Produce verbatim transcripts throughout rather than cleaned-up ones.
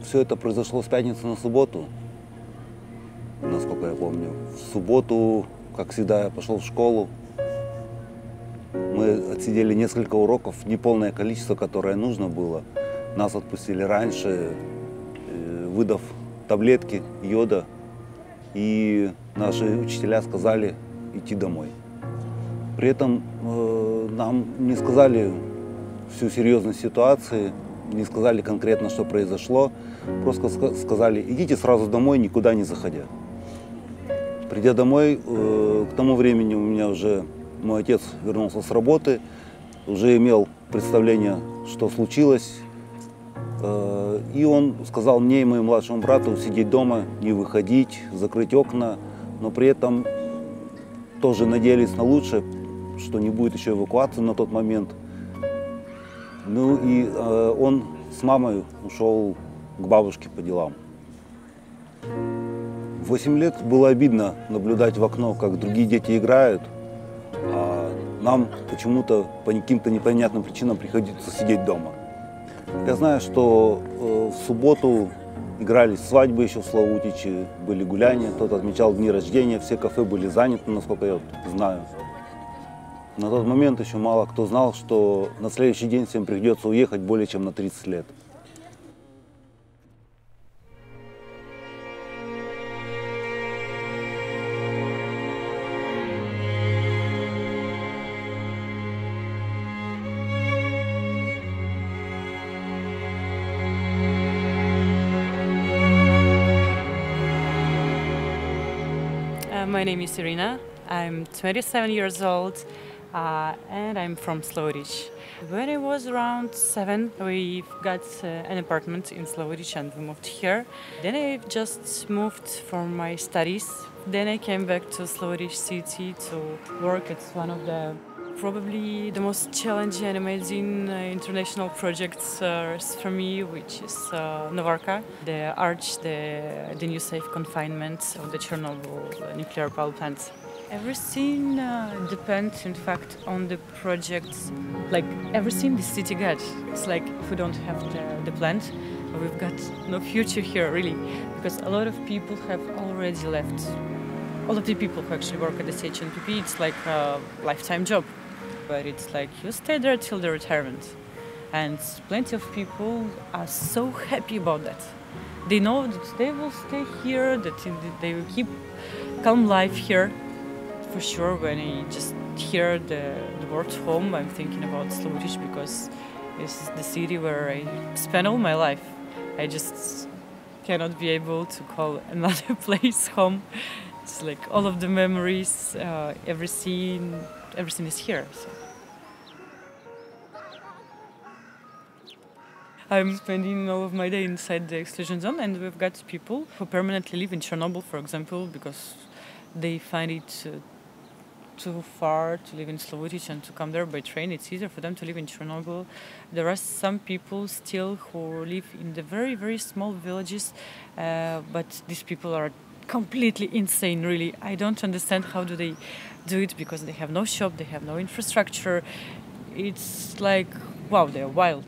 Все это произошло с пятницы на субботу, насколько я помню. В субботу, как всегда, я пошел в школу. Мы отсидели несколько уроков, неполное количество, которое нужно было. Нас отпустили раньше, выдав таблетки йода. И наши учителя сказали идти домой. При этом э, нам не сказали всю серьезность ситуации, не сказали конкретно, что произошло. Просто сказали, идите сразу домой, никуда не заходя. Придя домой, э, к тому времени у меня уже мой отец вернулся с работы, уже имел представление, что случилось. Э, и он сказал мне и моему младшему брату сидеть дома, не выходить, закрыть окна, но при этом тоже надеялись на лучшее, что не будет еще эвакуации на тот момент. Ну и э, он с мамой ушел к бабушке по делам. В восемь лет было обидно наблюдать в окно, как другие дети играют, а нам почему-то по каким-то непонятным причинам приходится сидеть дома. Я знаю, что э, в субботу игрались свадьбы еще в Славутиче, были гуляния, кто-то отмечал дни рождения, все кафе были заняты, насколько я знаю. На тот момент еще мало кто знал, что на следующий день всем придется уехать более чем на тридцать лет. My name is Irina. I'm twenty-seven years old uh, and I'm from Slovodich. When I was around seven, we got uh, an apartment in Slovodich and we moved here. Then I just moved for my studies. Then I came back to Slovodich city to work at one of the probably the most challenging and amazing uh, international projects uh, for me, which is uh, Novarka, the Arch, the, the new safe confinement of the Chernobyl nuclear power plant. Everything uh, depends, in fact, on the projects. Like everything the city got. It's like if we don't have the, the plant, we've got no future here, really, because a lot of people have already left. All of the people who actually work at the C H N P P, it's like a lifetime job. But it's like you stay there till the retirement. And plenty of people are so happy about that. They know that they will stay here, that they will keep calm life here. For sure, when I just hear the, the word home, I'm thinking about Slovodich because this is the city where I spent all my life. I just cannot be able to call another place home. It's like all of the memories, uh, everything, everything is here. So. I'm spending all of my day inside the exclusion zone, and we've got people who permanently live in Chernobyl, for example, because they find it uh, too far to live in Slovodich and to come there by train. It's easier for them to live in Chernobyl. There are some people still who live in the very, very small villages, uh, but these people are completely insane, really. I don't understand how do they do it, because they have no shop, they have no infrastructure. It's like, wow, they're wild.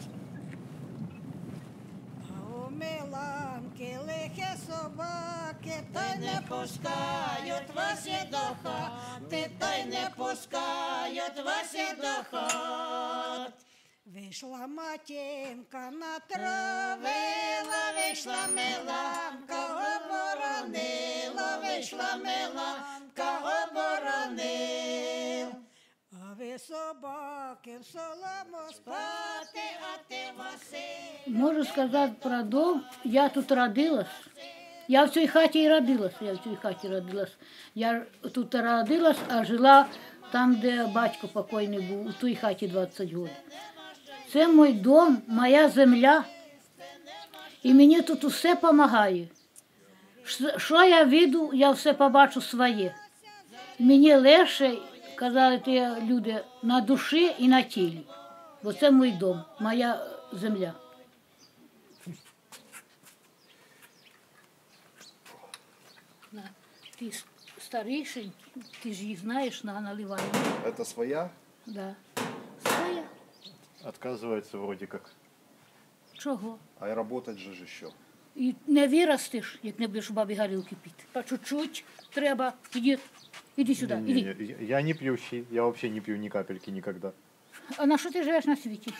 Вийшла матінка, натравила, вийшла миланка, оборонила, вийшла миланка, оборонила. А ви собаки в солому спати, а ти Василь. Можу сказати про дом. Я тут родилась. Я в цій хаті і родилась. Я в цій хаті родилась. Я тут родилась, а жила там, де батько покойний був, у тій хаті двадцять років. Це мій дом, моя земля. І мені тут усе допомагає. Що я бачу, я все побачу своє. Мені легше, казали ті люди, на душі і на тілі. Бо це мій дом, моя земля. Ти старіший, ти ж їх знаєш, на наливай. Это своя? Да. Своя. Отказывается вроде как. Чого? А и работать же еще. І не виростеш, як не будеш у бабі горілки пити. По чуть-чуть треба. Іди, іди сюди, Не, іди. не, не, я не пьющий, я вообще не пью ни капельки никогда. А на що ти живеш на світі?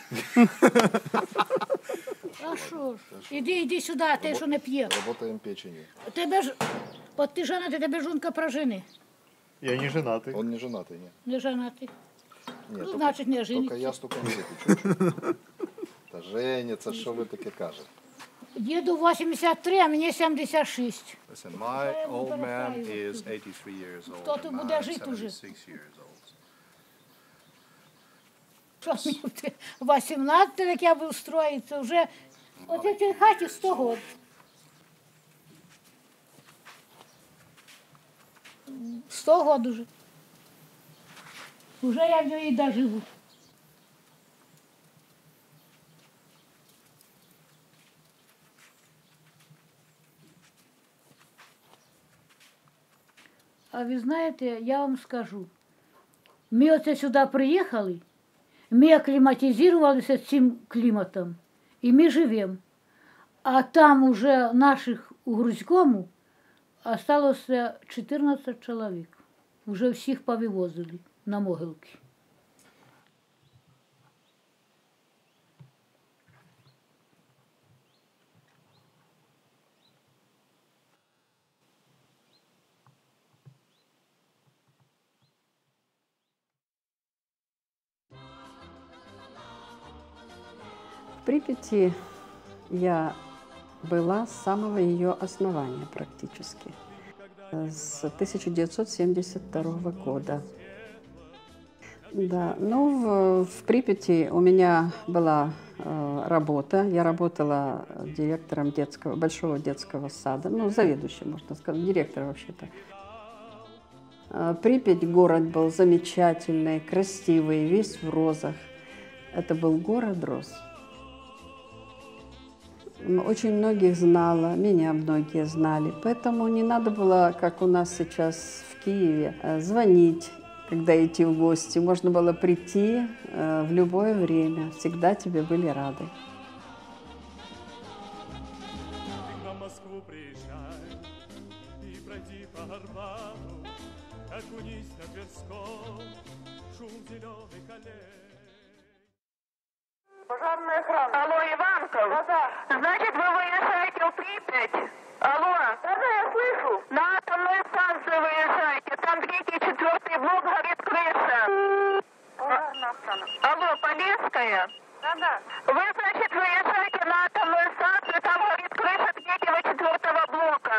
А що ж? Іди, іди сюди, ти що не п'є. Работаем печенью. Тебе ж, от ти женатий, тебе жонка прожени. Я не женатый. Он не женатый, нет. Не женатий. Нет, Ну, только, значить, не только жениться. я столько не выпью. Та жениться, що ви таке кажете? Діду вісімдесят три, а мені сімдесят шість. Listen, my old man is eighty-three years old. Хто and тут I'm буде жити уже? seventy-six years old. Що мені в вісімнадцять, як я був строїться, вже оце в цій хаті сто років. сто років уже. Уже я в ній доживу. А ви знаєте, я вам скажу, ми оце сюди приїхали, ми акліматизувалися цим кліматом, і ми живемо. А там уже наших у Грузькому осталося чотирнадцять чоловік. Уже всіх повивозили на могилки. В Припяти я была с самого ее основания практически, с тысяча девятьсот семьдесят второго года. Да, ну, в, в Припяти у меня была э, работа. Я работала директором детского, большого детского сада, ну, заведующим, можно сказать, директор вообще-то. Э, Припять город был замечательный, красивый, весь в розах. Это был город роз. Очень многих знала, меня многие знали, поэтому не надо было, как у нас сейчас в Киеве, звонить, когда идти в гости. Можно было прийти в любое время, всегда тебе были рады. На Москву приезжай и пройди по Арбату, окунись на Тверском, шум зеленых аллей. Пожарная охрана. Алло, Иванков? Да-да. Значит, вы выезжаете в Припять? Алло? Да-да, я слышу. На атомную станцию выезжаете. Там третий, четвертый блок горит крыша. Пожарная охрана. Алло, Полесская? Да-да. Вы, значит, выезжаете на атомную станцию, там горит крыша третьего, четвертого блока.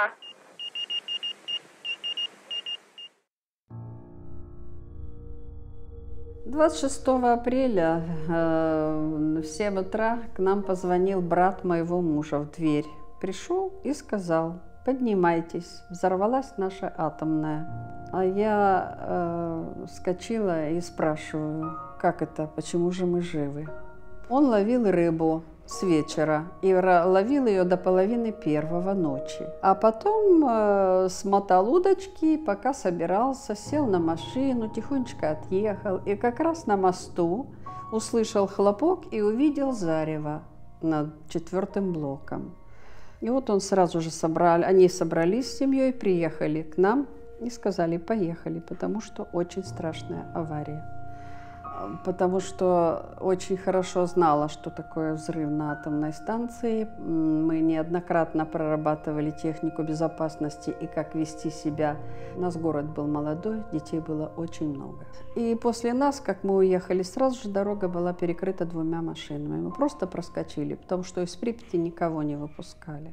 двадцать шестого апреля э, в семь утра к нам позвонил брат моего мужа в дверь. Пришел и сказал: поднимайтесь, взорвалась наша атомная. А я э, вскочила и спрашиваю: как это, почему же мы живы? Он ловил рыбу с вечера и ловил ее до половины первого ночи. А потом э, смотал удочки, пока собирался, сел на машину, тихонечко отъехал. И как раз на мосту услышал хлопок и увидел зарево над четвертым блоком. И вот он сразу же собрал, они собрались с семьей, приехали к нам и сказали: поехали, потому что очень страшная авария. Потому что очень хорошо знала, что такое взрыв на атомной станции. Мы неоднократно прорабатывали технику безопасности и как вести себя. У нас город был молодой, детей было очень много. И после нас, как мы уехали, сразу же дорога была перекрыта двумя машинами. Мы просто проскочили, потому что из Припяти никого не выпускали.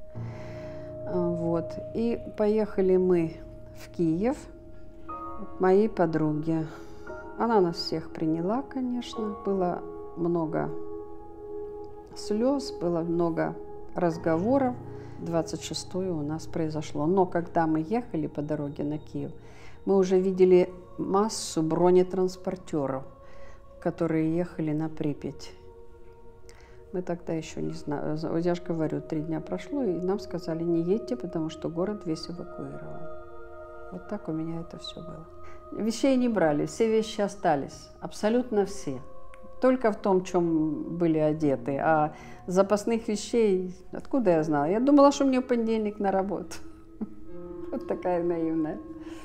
Вот. И поехали мы в Киев к моей подруге. Она нас всех приняла, конечно. Было много слез, было много разговоров. двадцать шестое у нас произошло. Но когда мы ехали по дороге на Киев, мы уже видели массу бронетранспортеров, которые ехали на Припять. Мы тогда еще не знали. Я же говорю, три дня прошло, и нам сказали: не едьте, потому что город весь эвакуирован. Вот так у меня это все было. Вещей не брали, все вещи остались, абсолютно все. только в том, чем были одеты. А запасных вещей, откуда я знала? Я думала, что мне в понедельник на работу. Вот такая наивная.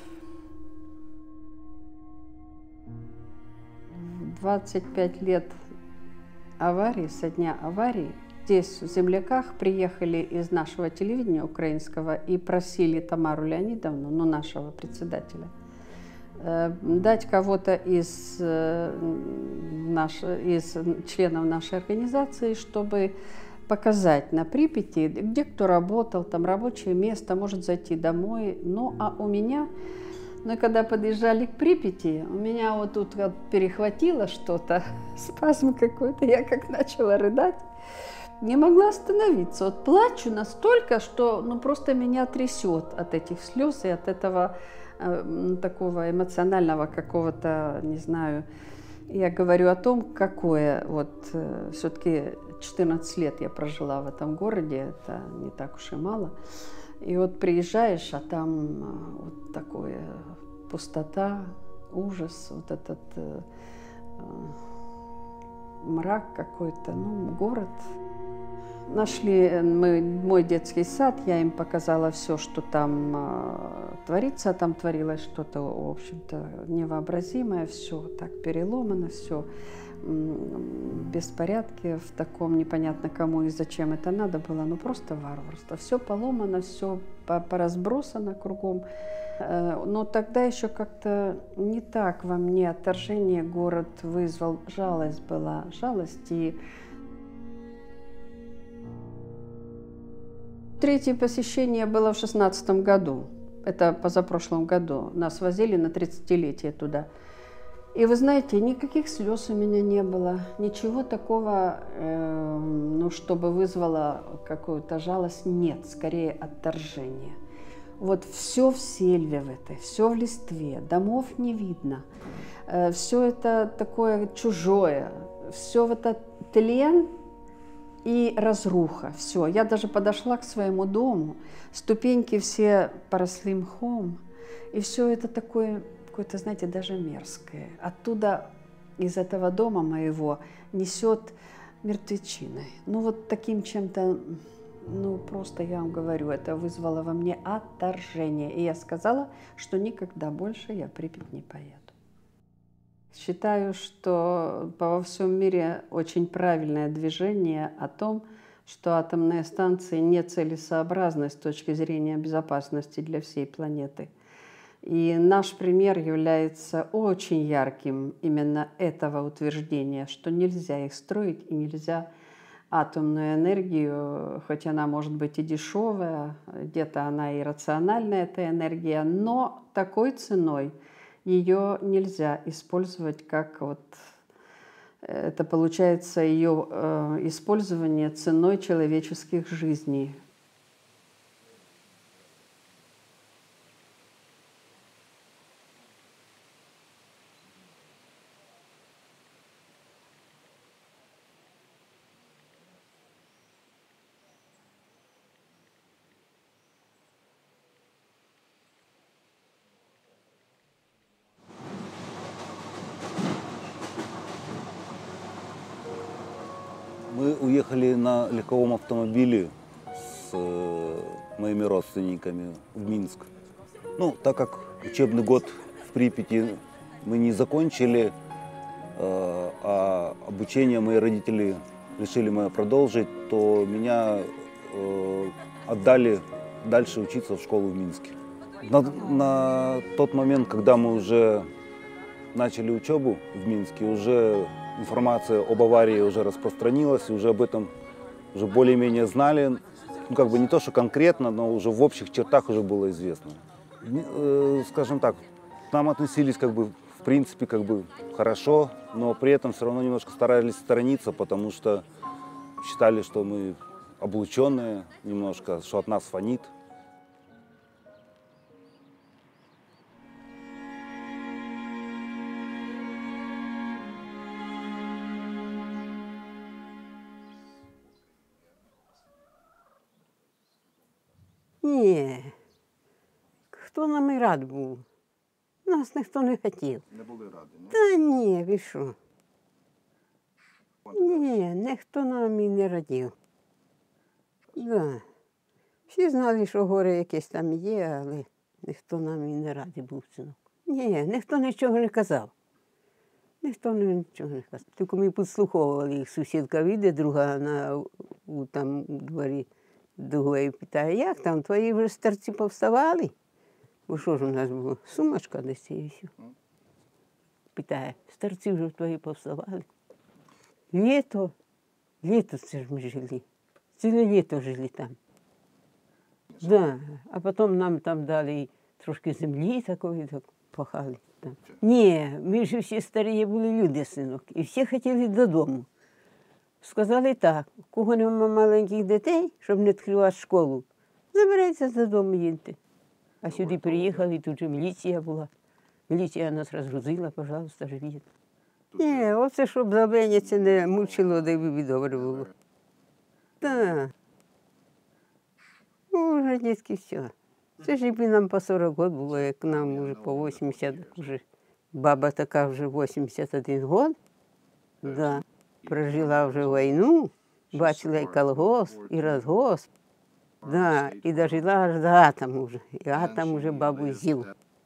двадцать пять лет аварии, со дня аварии, здесь, в Земляках, приехали из нашего телевидения украинского и просили Тамару Леонидовну, ну, нашего председателя, дать кого-то из, наш, из членов нашей организации, чтобы показать на Припяти, где кто работал, там рабочее место, может зайти домой. Ну, а у меня, ну, когда подъезжали к Припяти, у меня вот тут вот перехватило что-то, спазм какой-то, я как начала рыдать, не могла остановиться. Вот плачу настолько, что, ну, просто меня трясет от этих слез и от этого э, такого эмоционального какого-то, не знаю. Я говорю о том, какое вот э, все-таки четырнадцать лет я прожила в этом городе, это не так уж и мало. И вот приезжаешь, а там э, вот такое пустота, ужас, вот этот э, э, мрак какой-то, ну, город. Нашли мы мой детский сад, я им показала все, что там э, творится. Там творилось что-то, в общем-то, невообразимое, все так переломано, все в беспорядке, в таком непонятно кому и зачем это надо было, ну просто варварство. Все поломано, все поразбросано кругом. Э, но тогда еще как-то не так во мне отторжение город вызвал, жалость была, жалость и... Третье посещение было в шестнадцатом году, это позапрошлом году. Нас возили на тридцатилетие туда. И вы знаете, никаких слез у меня не было, ничего такого, э, ну, чтобы вызвало какую-то жалость, нет, скорее отторжение. Вот все в сельве в этой, все в листве, домов не видно, э, все это такое чужое, все в этот тлен и разруха, все. Я даже подошла к своему дому, ступеньки все поросли мхом, и все это такое, какое-то, знаете, даже мерзкое. Оттуда, из этого дома моего, несет мертвечиной. Ну вот таким чем-то, ну просто я вам говорю, это вызвало во мне отторжение. И я сказала, что никогда больше я в Припять не поеду. Считаю, что во всем мире очень правильное движение о том, что атомные станции нецелесообразны с точки зрения безопасности для всей планеты. И наш пример является очень ярким именно этого утверждения, что нельзя их строить и нельзя атомную энергию, хоть она может быть и дешевая, где-то она и рациональная, эта энергия, но такой ценой ее нельзя использовать, как вот это получается ее э, использование ценой человеческих жизней. Мы уехали на легковом автомобиле с э, моими родственниками в Минск. Ну, так как учебный год в Припяти мы не закончили, э, а обучение мои родители решили мое продолжить, то меня э, отдали дальше учиться в школу в Минске. На, на тот момент, когда мы уже начали учебу в Минске, уже информация об аварии уже распространилась, и уже об этом уже более-менее знали. Ну, как бы не то, что конкретно, но уже в общих чертах уже было известно. Э, скажем так, к нам относились как бы в принципе как бы хорошо, но при этом все равно немножко старались сторониться, потому что считали, что мы облученные немножко, что от нас фонит. Ні, хто нам і рад був. Нас ніхто не хотів. Не були раді. Ну. Та ні, ви що. Ні, ніхто нам і не радів. Да. Всі знали, що горе якесь там є, але ніхто нам і не радий був, синок. Ні, ніхто нічого не казав. Ніхто нічого не казав. Тільки ми підслуховували, їх сусідка вийде, друга на, у, там у дворі другої питає, як там, твої вже старці повставали? Бо що ж у нас було? Сумочка десь і все. Питає, старці вже твої повставали? Літо, літо це ж ми жили. Ціле літо жили там. Да. А потім нам там дали трошки землі такої, так пахали. Там. Ні, ми ж всі старі були люди, синок, і всі хотіли додому. Сказали так, у кого нема маленьких дітей, щоб не відкривати школу, забирайтеся додому, їдьте. А сюди приїхали, тут же міліція була. Міліція нас розгрузила, пожалуйста, живіть. Ні, оце, щоб забеняться не мучило, де би добре було. Так. Уже, дітки, все. Це ж якби нам по сорок років було, як нам вже по вісімдесят, вже баба така вже вісімдесят один год. Да. Прожила вже війну, бачила і колгосп, і розгосп. Да. І дожила аж до атому вже. І атом вже бабу з'їв.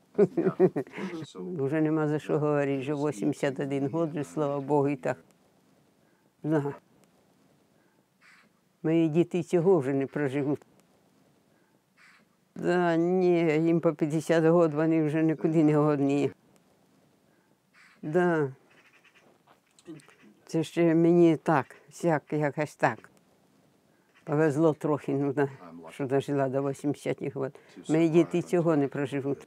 Вже нема за що говорити, вже вісімдесят один год, вже, слава Богу, і так. Да. Мої діти цього вже не проживуть. Да, ні, їм по п'ятдесят років, вони вже нікуди не годні. Да. Це ще мені так, всяк, якось так. Повезло трохи, ну, да, що дожила до вісімдесят років. Мої діти цього не проживуть.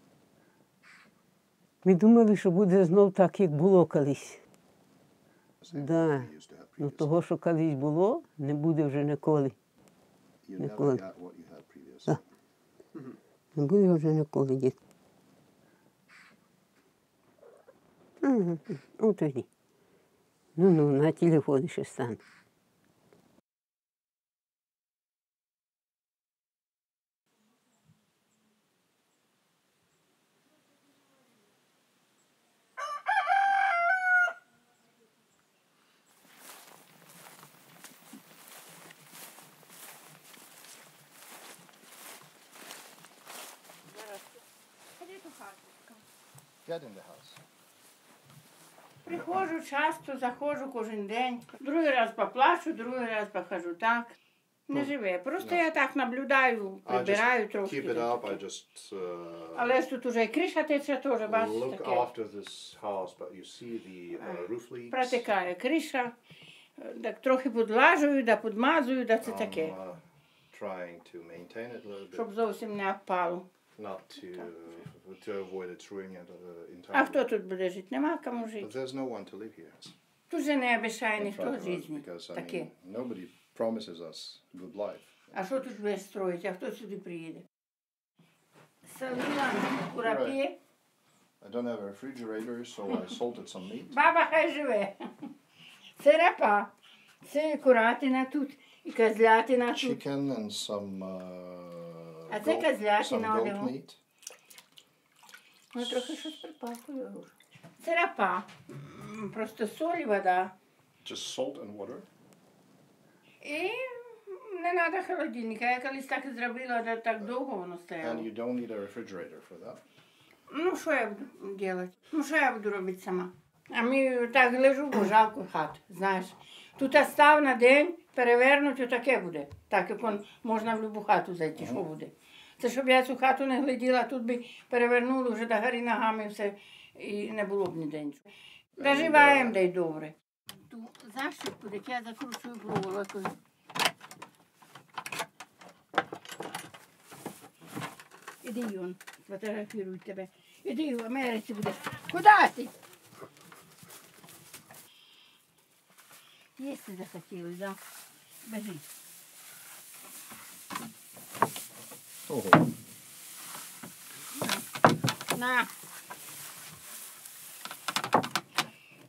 Ми думали, що буде знов так, як було колись. Да. Ну, того, що колись було, не буде вже ніколи. Ніколи. Да. Не буде вже ніколи, дід. Угу. Ну, тоді. Ну-ну, на телефоні ще стане. Get in the house. Приходжу часто, заходжу кожен день. Другий раз поплачу, другий раз похожу так. Не живе. Просто я так наблюдаю, прибираю трохи. Keep it up, I just uh, Але ж тут уже і криша тече теж, бачиш, look таке. after this house, but you see the uh, roof leaks. Протикає криша, так трохи підлажую, да підмазую, да це I'm, таке. uh, trying to maintain it a little bit, Щоб зовсім не впало. not to to avoid it ruining it uh, А entirely. хто тут буде жити? Нема кому But жити. there's no one to live here. Тут же не обіцяє In ніхто front of us, житті. because I Таке. mean, nobody promises us good life. А що тут буде строїти? А хто сюди приїде? Солила курапі. I don't have a refrigerator, so I salted some meat. Баба хай живе. Це рапа. Це куратина тут. І козлятина тут. Chicken and some uh, А це goat, козлятина some goat одягу. meat. Ну, трохи щось припахує. Це рапа. М, Просто соль і вода. Just salt and water. І не треба холодильника. Я колись так і зробила, да так довго воно And стояло. you don't need a refrigerator for that. Ну, що я буду робити? Ну, що я буду робити сама? А ми так лежу, бо жалко хат, знаєш. Тут став на день, перевернуть, отаке буде. Так, як он, можна в любу хату зайти, що буде. Це щоб я цю хату не гляділа, тут би перевернули вже до гори ногами все, і не було б ніде нічого. Доживаємо, дай добре. Ту защіпку, так я закручую проволокою. Іди, Йон, фотографіруй тебе. Іди, в Америці будеш. Куди ти? Їсти захотіли, да? Бежи. Ого. На.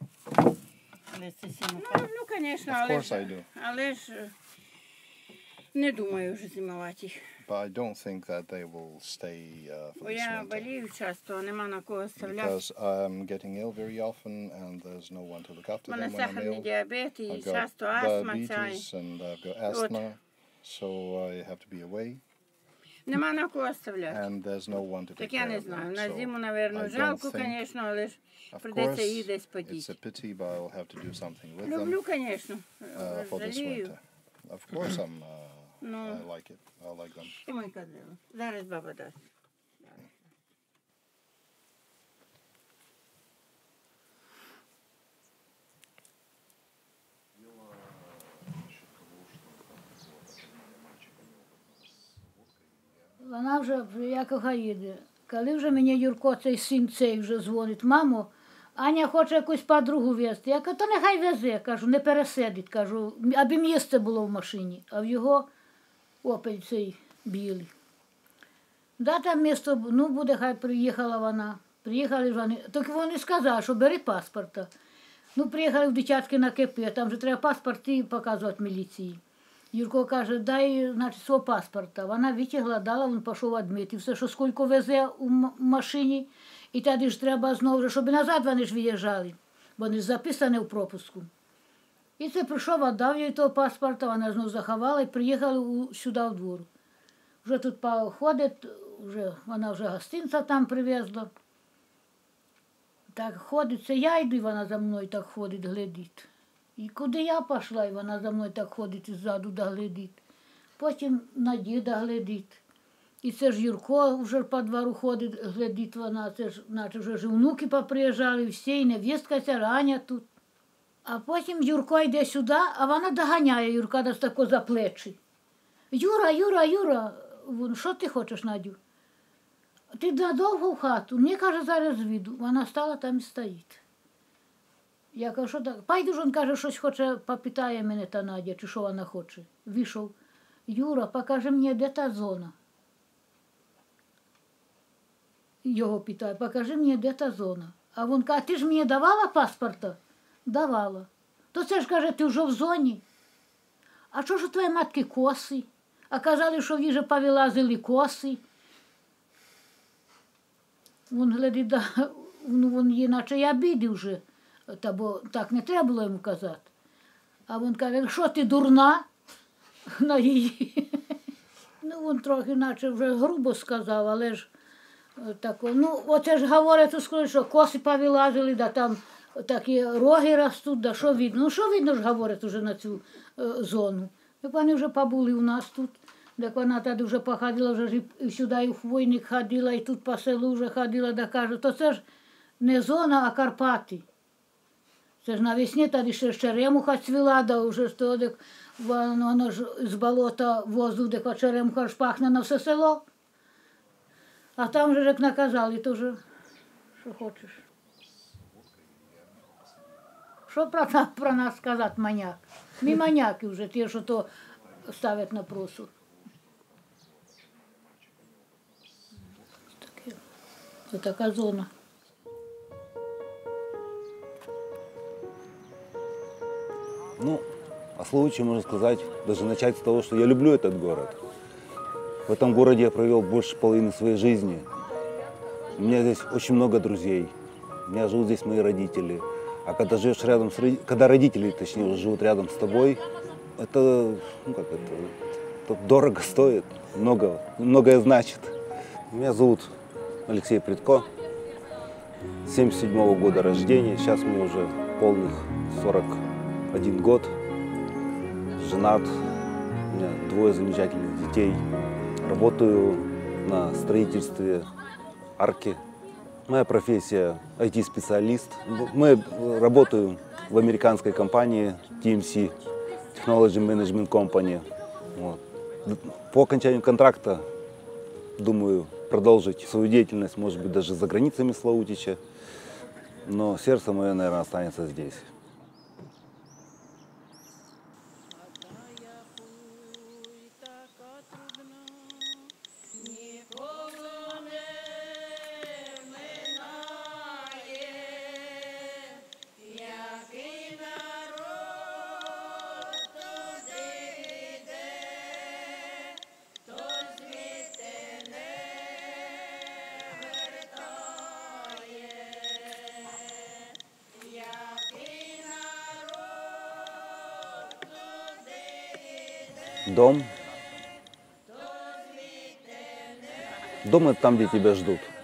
Але це сіно. Ну, ну, звісно, Of але course ж, I do. але ж е, Не думаю вже зимувати. But I don't think that they will stay uh, for Бо this я winter. болію часто, нема на кого оставляти. Because I'm getting ill very often and there's no one to look after У мене them when I'm сахарний ill. діабет і I've got часто астма ця. diabetes and I've got asthma, so I have to be away. Нема на кого оставляти. And there's no one to take Так я care не of знаю. them. На So зиму, I напевно, don't жалко, think, звісно, але ж of придеться course, їх десь it's a подіти. pity, but I'll have to do something with them Люблю, звісно. uh, for this Жалію. winter. Of course, I'm. Uh, Ну, I like it. I like them. і мой кадило. Зараз баба дасть. Вона вже якого їде. Коли вже мені Юрко, цей син цей вже дзвонить, мамо, Аня хоче якусь подругу везти. Я кажу, то нехай везе, кажу, не пересидить, кажу, аби місце було в машині, а в його опель цей білий. Да, там місто, ну буде, хай приїхала вона. Приїхали ж вони, так вони сказали, що бери паспорта. Ну, приїхали в дитячки на КП, там же треба паспорт і показувати міліції. Юрко каже, дай, значить, свого паспорта. Вона витягла, дала, він пішов адмит. І все, що скільки везе у машині, і тоді ж треба знову, щоб і назад вони ж виїжджали, бо вони ж записані в пропуску. І це прийшов, віддав їй того паспорта, вона знову заховала і приїхали у, сюди в двор. Вже тут ходить, вже, вона вже гостинця там привезла. Так ходить, це я йду, і вона за мною так ходить, глядить. І куди я пішла, і вона за мною так ходить ззаду да глядить. Потім на діда глядить. І це ж Юрко вже по двору ходить, глядить вона, це ж, наче вже ж внуки поприїжджали, всі, і невістка ця Раня тут. А потім Юрко йде сюди, а вона доганяє Юрка десь тако за плечі. Юра, Юра, Юра, що ти хочеш, Надю? Ти надовго в хату? Мені, каже, зараз звіду. Вона стала там і стоїть. Я кажу, що так? Пайду ж, він каже, щось хоче, попитає мене та Надя, чи що вона хоче. Вийшов. Юра, покажи мені, де та зона. Його питає, покажи мені, де та зона. А він каже, ти ж мені давала паспорта? Давала. То це ж, каже, ти вже в зоні. А що ж у твоєї матки коси? А казали, що вже повилазили коси. Він глядить, да, ну, він її наче й обідив вже, та, бо так не треба було йому казати. А він каже, що ти дурна? На її. Ну, він трохи наче вже грубо сказав, але ж тако. Ну, оце ж говорять, що коси повилазили, да там такі роги ростуть, да що видно. Ну, що видно ж говорять уже на цю е, зону. Як вони вже побули у нас тут. Так вона тоді вже походила, вже і сюди і в Хвойник ходила, і тут по селу вже ходила, да каже, то це ж не зона, а Карпати. Це ж навесні тоді ще черемуха цвіла, да вже ж тоді воно, воно ж з болота возу, де черемуха ж пахне на все село. А там же як наказали, то вже що хочеш. Що про, про нас сказати маняк? Ми маняки вже, ті, що то ставлять на просу. Це така зона. Ну, о случае можно сказать, даже начать с того, что я люблю этот город. В этом городе я провел больше половины своей жизни. У меня здесь очень много друзей. У меня живут здесь мои родители. А когда живешь рядом с родителями, когда родители, точнее, уже живут рядом с тобой, это, ну как это, это дорого стоит, много, многое значит. Меня зовут Алексей Прядко, семьдесят седьмого года рождения, сейчас мне уже полных сорок один год, женат, у меня двое замечательных детей, работаю на строительстве арки. Моя профессия ай ти-специалист. Мы работаем в американской компании ти эм си, Technology Management Company. Вот. По окончанию контракта думаю продолжить свою деятельность, может быть, даже за границами Славутича. Но сердце мое, наверное, останется здесь. Дом. Дом — это там, где тебя ждут.